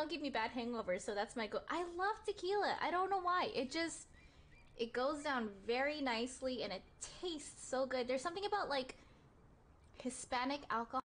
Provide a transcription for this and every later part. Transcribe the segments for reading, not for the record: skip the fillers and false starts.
don't give me bad hangovers, so that's my go. I love tequila. I don't know why. It goes down very nicely and it tastes so good. There's something about like Hispanic alcohol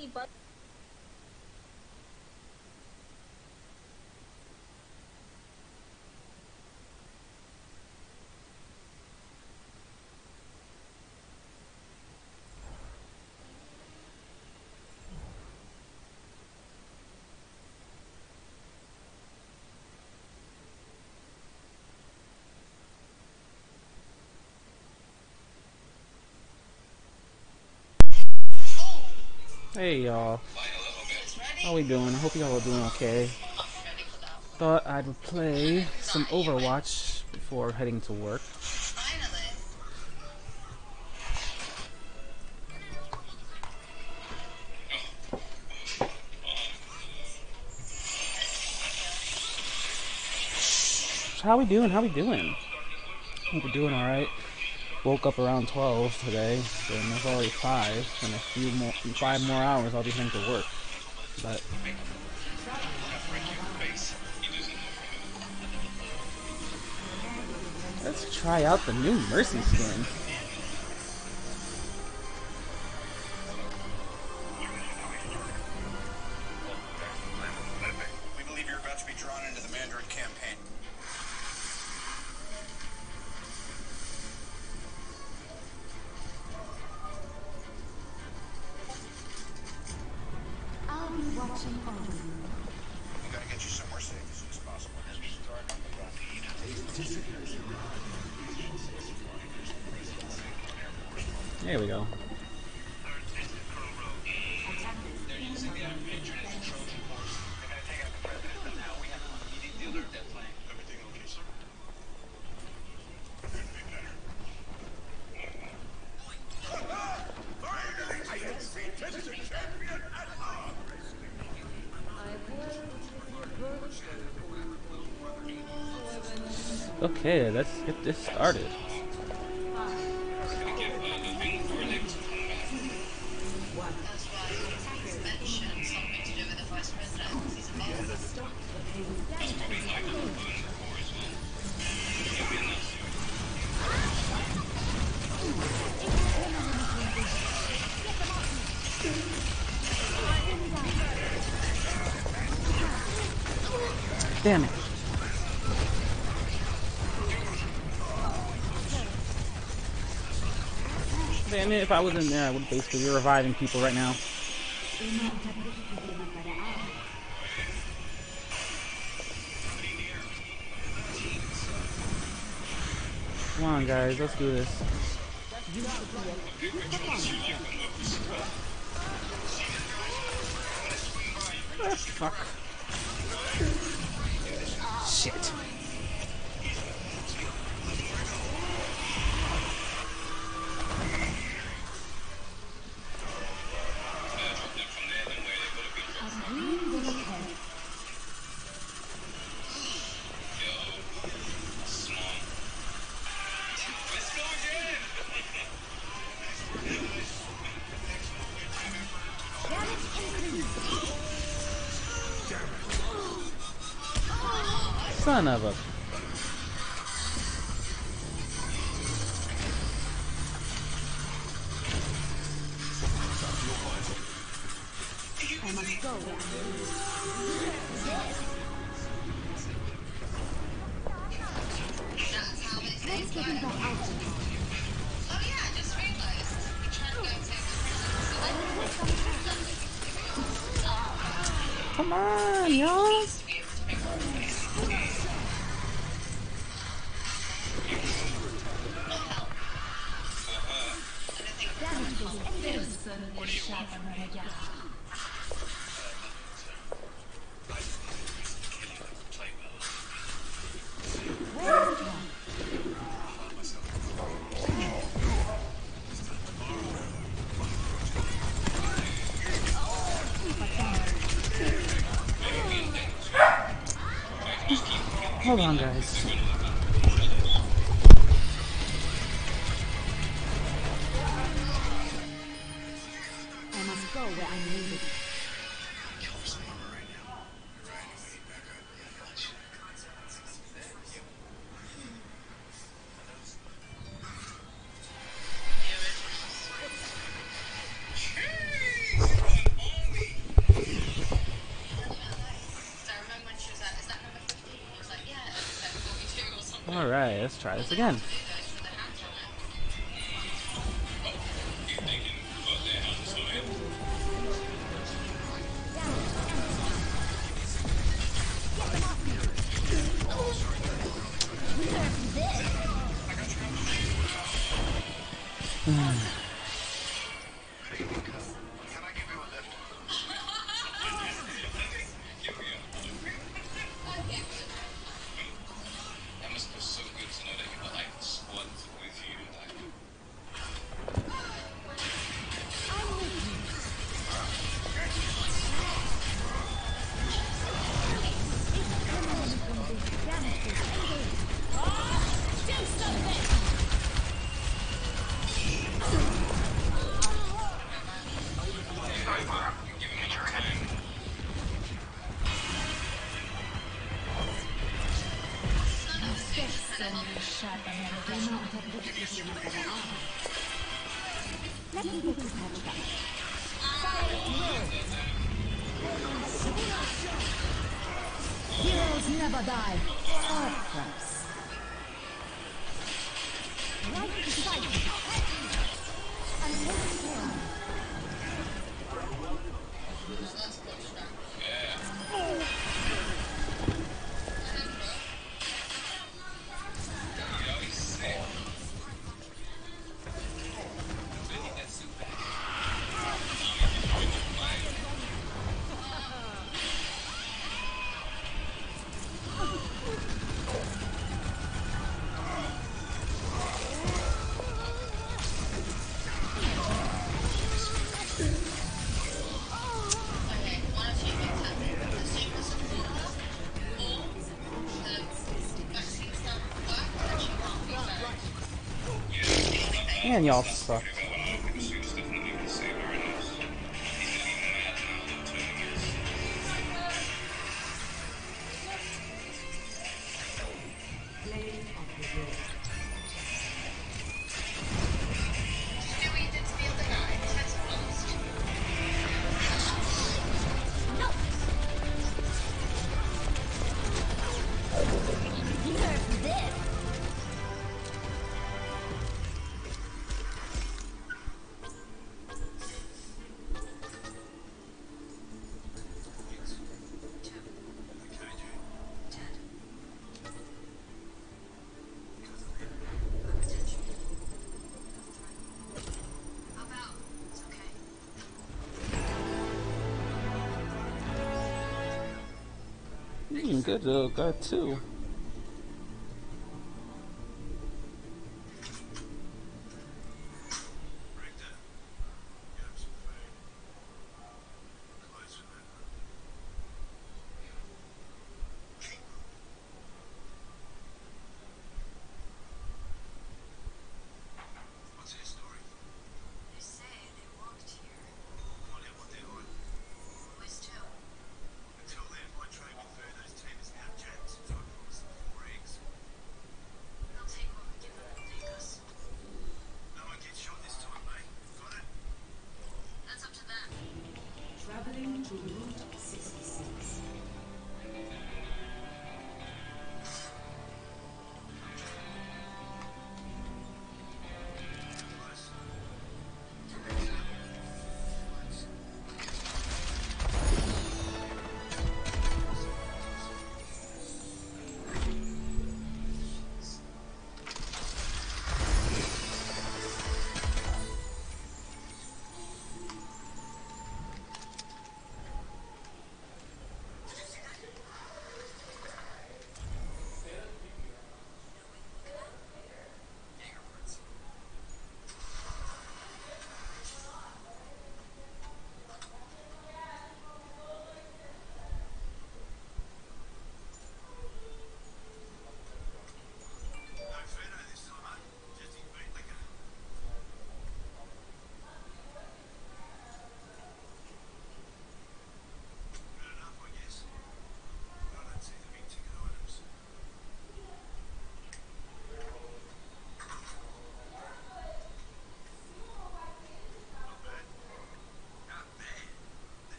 see bugs. Hey y'all, how we doing? I hope y'all are doing okay. Thought I'd play some Overwatch before heading to work. How we doing? How we doing? Hope we're doing alright. Woke up around 12 today, and it's already 5. In 5 more hours I'll be heading to work. But let's try out the new Mercy skin. We believe you're about to be drawn into the Mandarin campaign. I'll be watching over you. We gotta get you somewhere safe as soon as possible. There we go. Okay, let's get this started. Damn it. Damn it, if I was in there, I would basically be reviving people right now. Come on, guys, let's do this. Ah, fuck. Shit. Son of a... I must go. Let's get in the house. Come on, y'all. Hold on, guys. I must go where I'm needed. Alright, let's try this again. Can I give you a lift? That must feel so good to know that you were like the squad with you. Like, Let me get you patched up. Heroes never die. Or close. Right beside you. I'm taking care of Man, y'all suck. Good little guy too. What's his story? They say they walked here. Find out what they're on. Always do. Until then, my trade with Verdo's team is now jacked, so I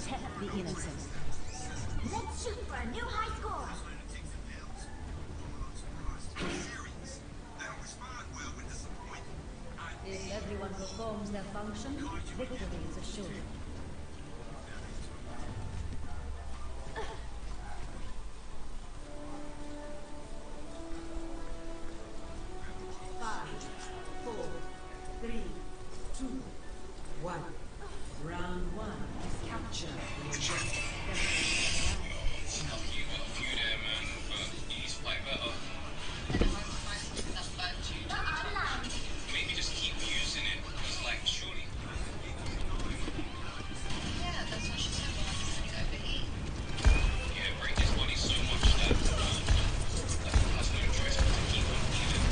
Protect the innocent. Let's shoot for a new high score. If everyone performs their function, victory is assured. Five, four, three, two, one. Round one. Capture the objective. You got a few there, man, but you need to play better. I don't know if I something that's bad to you. Maybe just keep using it, because, like, surely. Yeah, that's what she said when I said it overheat. Yeah, break his body so much that has no choice but to keep on healing.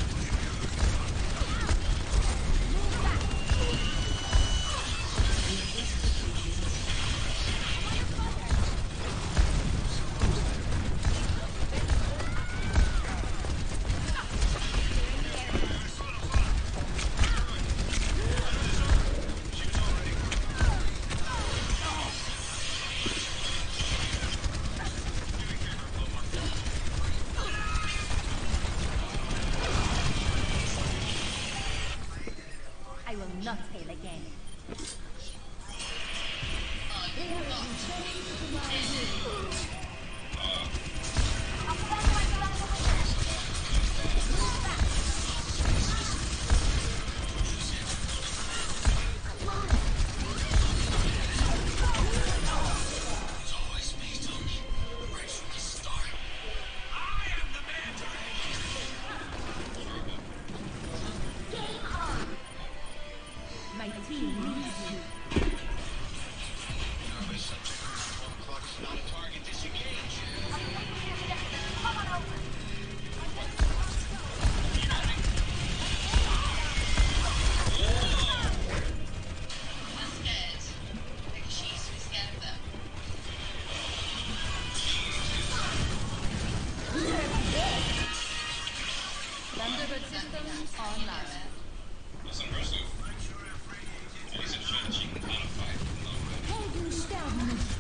I will not fail again. My team needs you. Thunderbird systems online. That's impressive. At least it shows that she can kind of fight. Helden sterben nicht.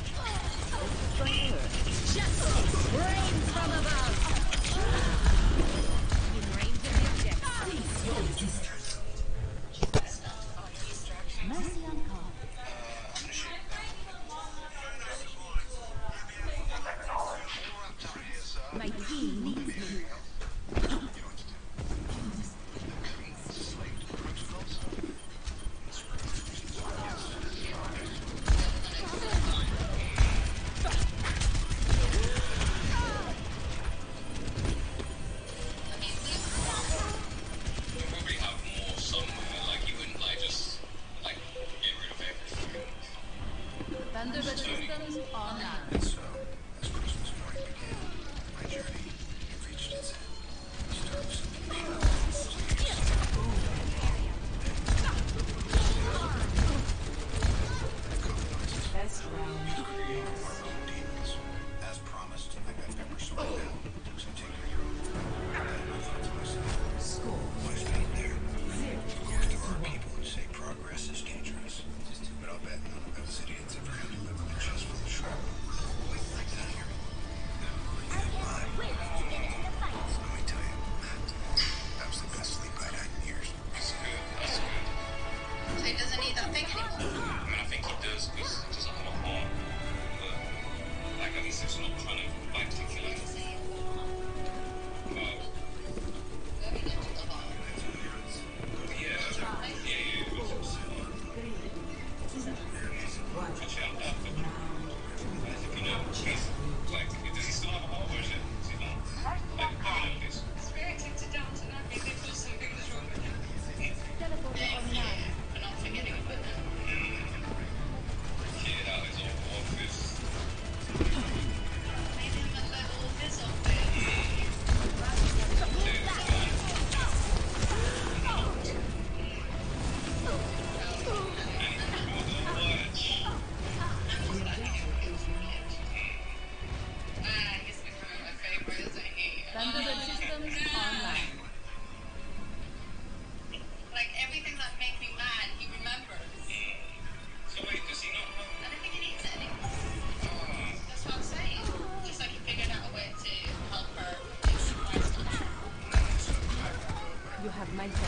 Justice reigns from above. In range of the objective. Mercy on call. My team needs me. You probably have more somewhere. Like, you wouldn't, like, just, like, get rid of everything. Thunderbird systems online. So, as Christmas morning began, my journey reached its end. The start of something Best round. demons. As promised, I got Pepper sorted out. So take care of your own. Then I thought to myself, Score. what is being there? Of course, there are people who say progress is dangerous. But I'll bet none of those idiots ever had to live with a chest full of shrapnel. Now hear me. Let me tell you, that was the best sleep I'd had in years. That's good. That's good. So he doesn't need that thing anymore. I mean, I think he does, because it doesn't have a heart. But, like, at least it's not trying to, like, take your life. Yeah. Actually, I'm down for that. If you know, he's, like, does he still have a heart, or is he not? Like, I don't know this. Reacting to Downton Abbey, they thought something was wrong with him. Teleporter online. And I'm forgetting about that. Kid out his old office. Made him a little visit.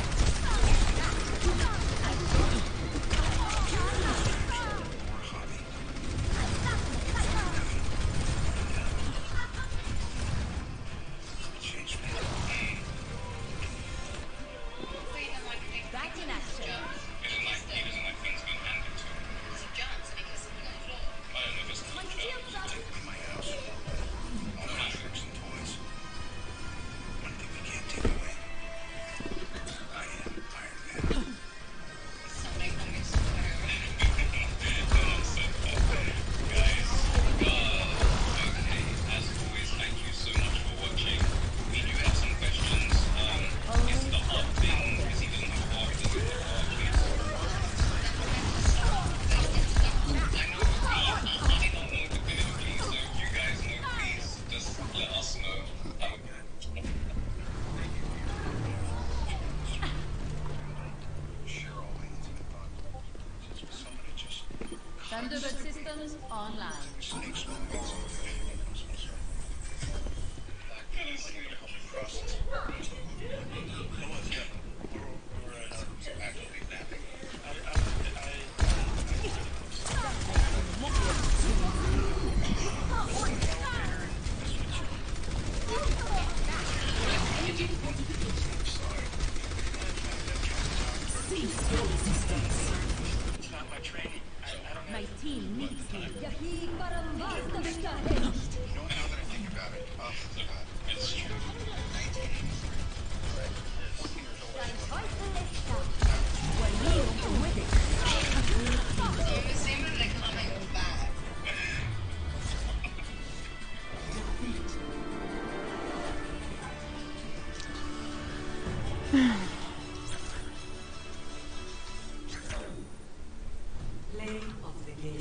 Change me. Wait, and like they Back in action. He doesn't like things being handed to him. he jumps and he kisses me on the floor. I don't know, just My shield's up. Take me to my house. All my tricks and toys. One thing you can't take away. I am Iron Man. Sunday comics or whatever. Guys, okay, as always, thank you so much for watching. We do have some questions. Is the heart thing, because he doesn't have a heart, does he have a heart, please? I know, I don't know definitively, so if you guys know, please just let us know. Share all my intimate thoughts with somebody just Thunderbird systems online. snakes no wings on the fish. Help me process. Come on, Jeff. We're actively napping. Cease your resistance. It's not my training. I don't My team needs you. Yahi parambasta vikahe. know. Now that I think about it, It's true. 1980. I'm assuming they're coming back. Play of the game.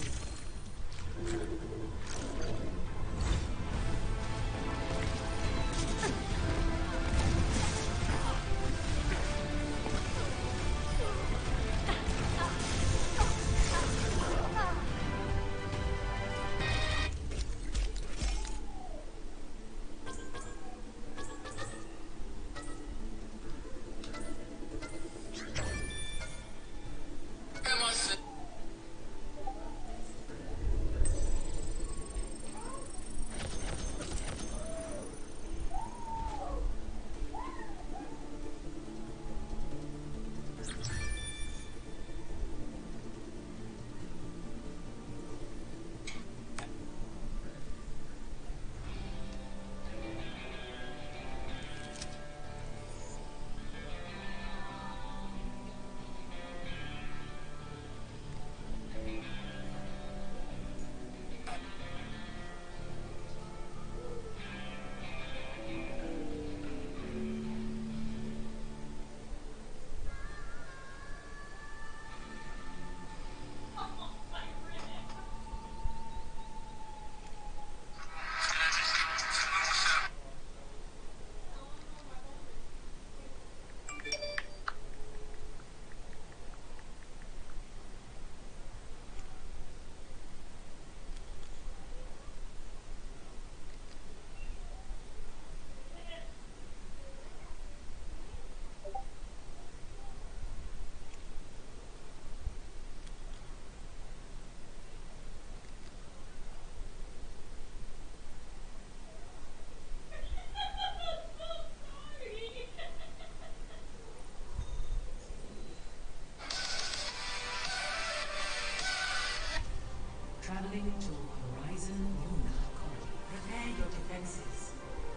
Traveling to Horizon Luna. Prepare your defenses.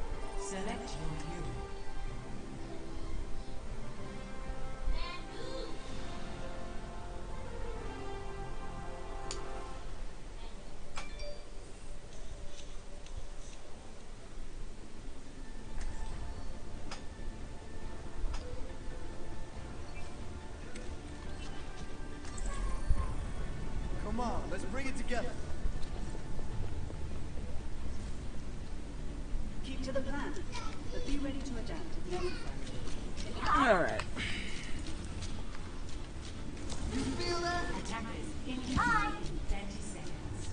Select your hero. Come on, let's bring it together. Keep to the plan, but be ready to adapt if necessary. Alright. You feel that? Attackers incoming in 30 seconds.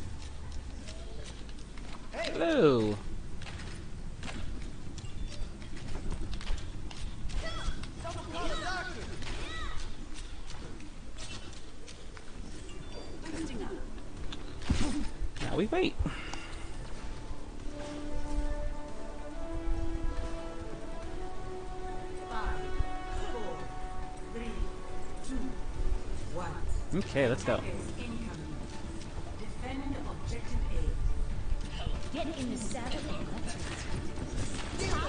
Hello. Someone call a doctor. While we wait. Okay, let's go. Defend objective A. Get in the saddle and let's ride.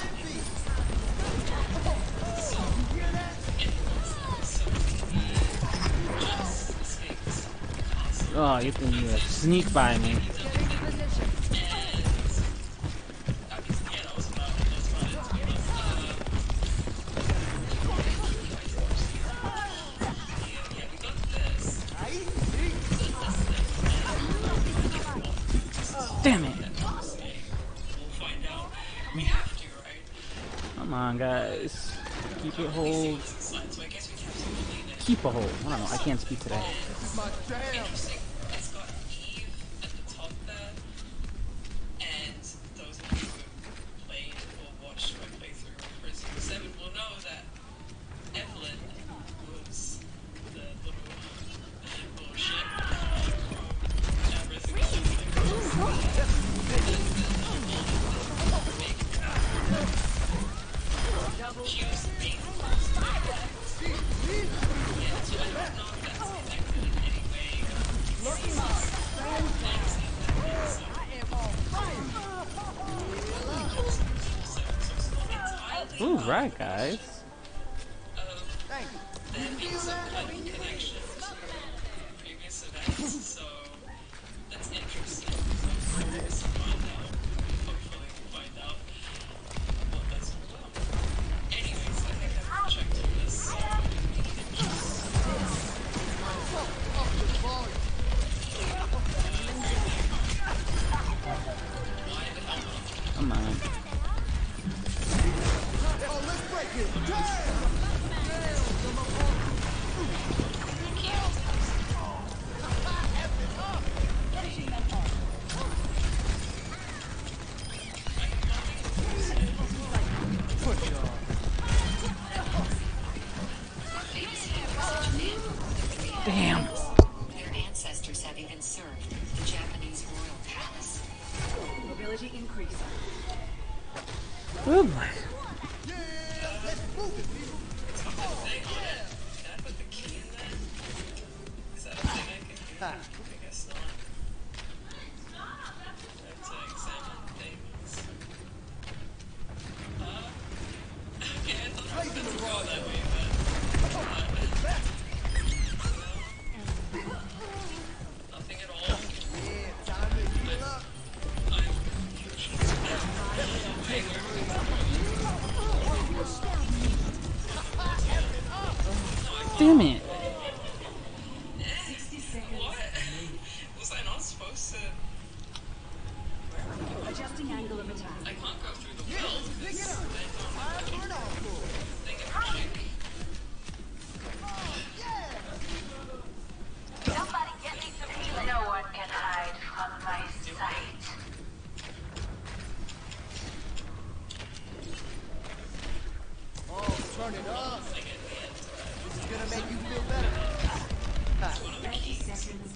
Oh, you can sneak by me. Damn it! Come on, guys. Keep it hold. Keep a hold. I don't know. I can't speak today. This is my jam. It's got Eve at the top there, and those of you who played or watched my playthrough of Prison 7 will know that Evelyn was the little shit from Resident Evil. She was being yeah, so I don't know if that's connected in any way. Ooh, right, guys. There being some kind of connection to previous events, so that's interesting. So I'm curious to find out. Hopefully we'll find out what that's all about. Anyways, I think I've checked through this, so Come on. Oh, let's break it. Damn! Damn. Their ancestors have even served the Japanese royal palace. Mobility increase. Oh my. can I put the key in there? Is that a thing I can do? I guess not. I have to examine things. Okay, I thought I was meant to go that way, but nothing at all. Yeah, time to heal up. Damn it. What? Was I not supposed to? Adjusting angle of attack. I can't go through the well Pick it because up. I don't Time have for an encore. anything in particular. Somebody get me some healing. No one can hide from my sight. Oh, turn it up. This is gonna make you feel better. Ha. 30 seconds.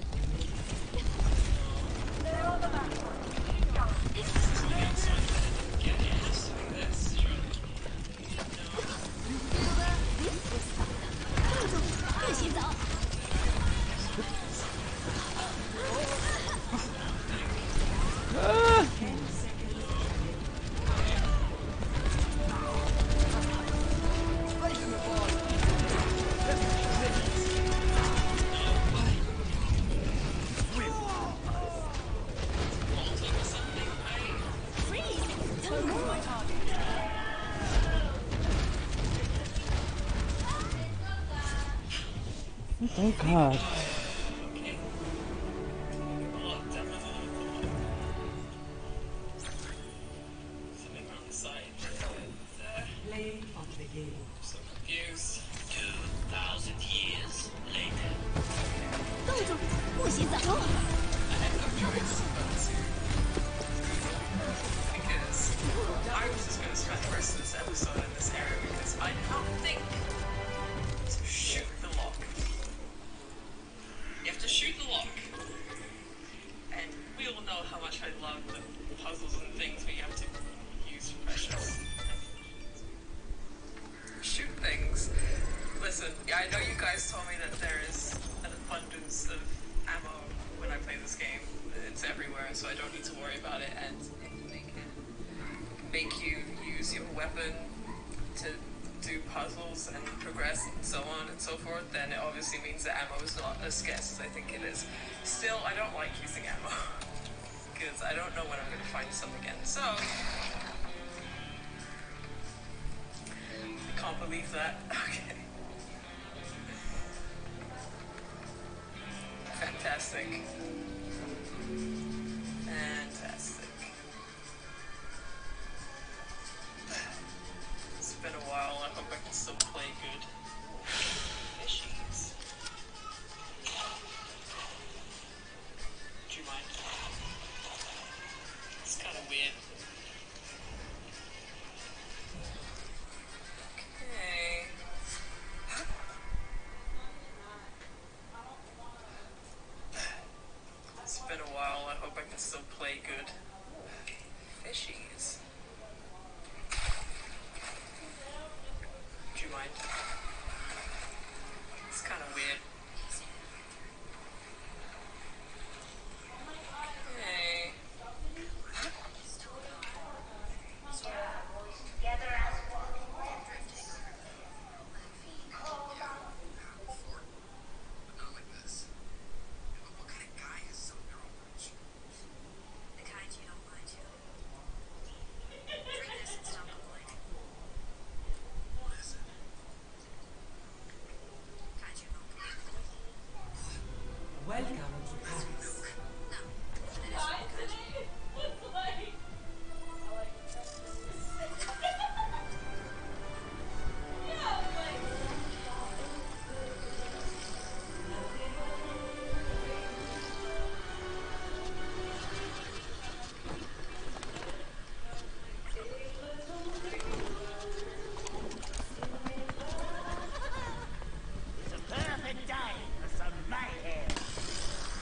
Yeah, it has to be this, surely. You feel that? 别洗澡。 Ah. Racing the ball. Oh god. Something on the side. Play of the game. So confused. 2,000 years later. 冻住，不洗澡。 I had no choice but to. Because I was just going to spend the rest of this episode in this area because I did not think to shoot the lock. listen. Yeah, I know you guys told me that there is an abundance of ammo when I play this game. It's everywhere, so I don't need to worry about it. And if they can make you use your weapon to do puzzles and progress and so on and so forth, then it obviously means that ammo is not as scarce as I think it is. Still, I don't like using ammo because I don't know when I'm going to find some again. So, I can't believe that. Okay. Fantastic. Fantastic. It's been a while. I hope I can still play good. Fishies. Do you mind? It's kind of weird. Okay. It's been a while. I hope I can still play good. Fishies. Do you mind? It's kind of weird. Okay. Together as one. Not like this. What kind of guy is so neuromarch? The kind you don't lie to. Drink this and stop complaining. What is it? Kind you milk. Welcome to Paris. No, that is not the kind you. It's a perfect day for some mayhem.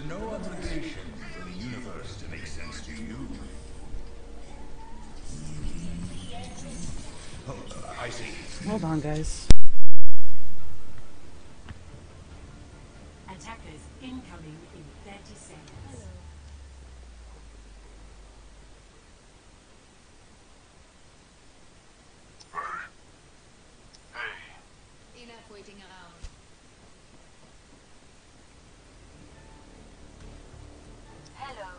no obligation for the universe to make sense to you. Oh, I see. Hold on, guys. Attackers incoming in 30 seconds. Enough waiting around. Hello.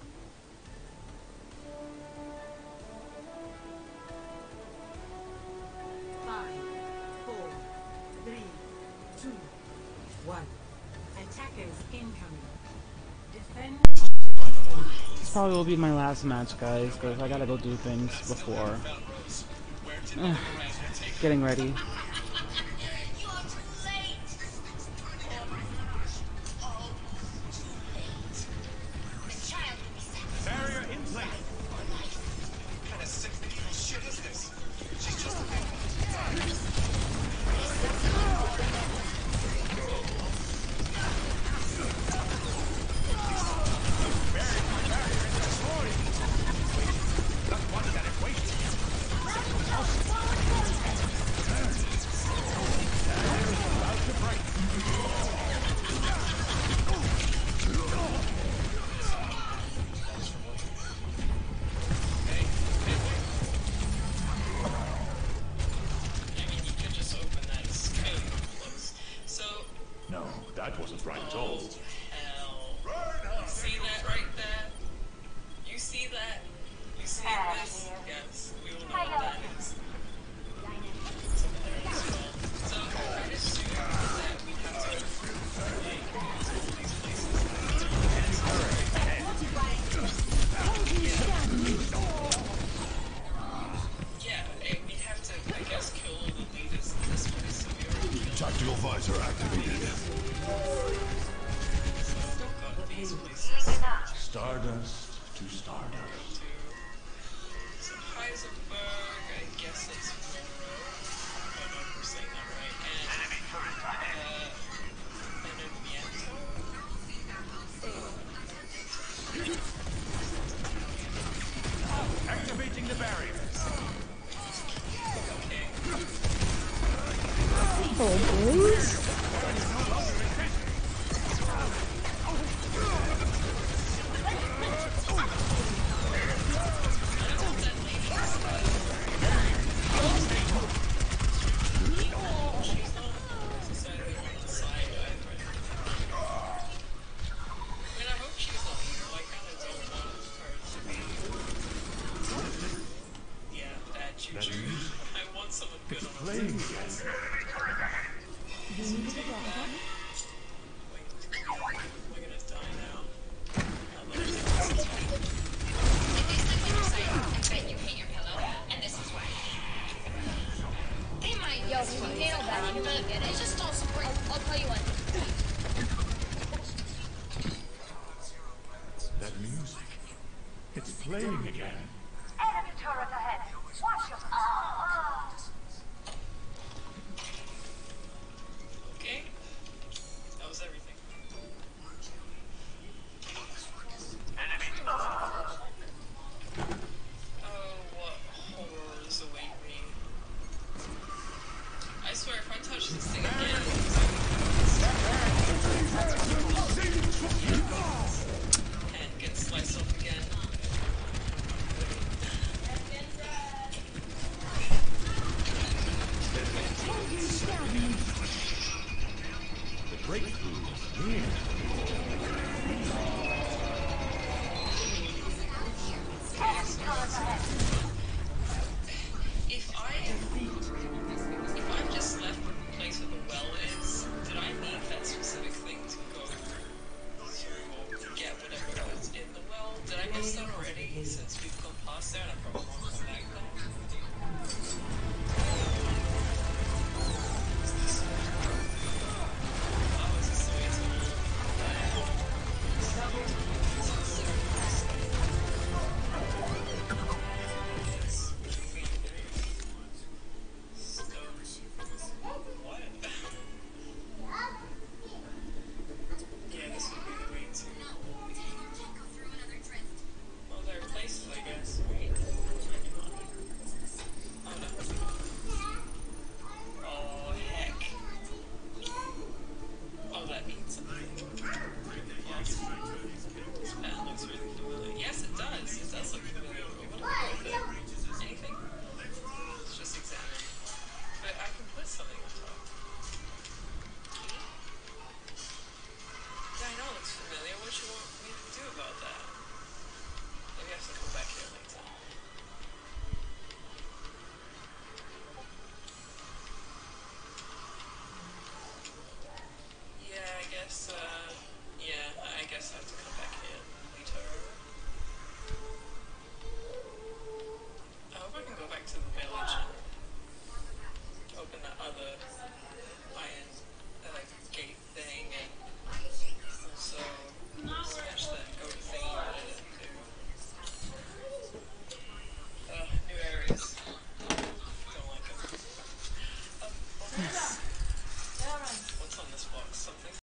Five, four, three, two, one. Attackers incoming. Defend. This probably will be my last match, guys, because I gotta go do things before. Getting ready. You are too late. Oh my gosh. Oh, too late. The child will be sacrificed. Barrier in place. What kind of sick little shit is this? She's just No, that wasn't right at all. Hell. You see that right there? You see that? You see this? Yes, we all know what that is. Something there as well. So I assume that we have to make all these places. Yeah, we have to, I guess, kill all the leaders in this place. So we already killed Tactical visor activated. still got these places. Stardust to stardust. So Heisenberg, I guess it's Moro. I don't know if we're saying that right. And Enemiento? Activating the barriers. Necessarily on the side either. I mean, I hope she's not evil. I kind of don't want her to be. Yeah, bad juju. I want someone good on the Playing team. again. Take that. Wait, we're gonna die now. I bet you hate your pillow, and this is why. Hey, my yo, you nailed that. You better get it. It's just all support. I'll tell you what. That music. It's playing again. Enemy turret ahead. Watch your... Okay. That was everything. Oh, what horrors await me. I swear, if I touch this thing again, and get sliced off again. The breakthrough is here. If I've just left the place where the well is, did I need that specific thing to go to get whatever was in the well? Did I miss that already? Since we've gone past there and I probably won't come back there. Oh, is this the way to Xbox something.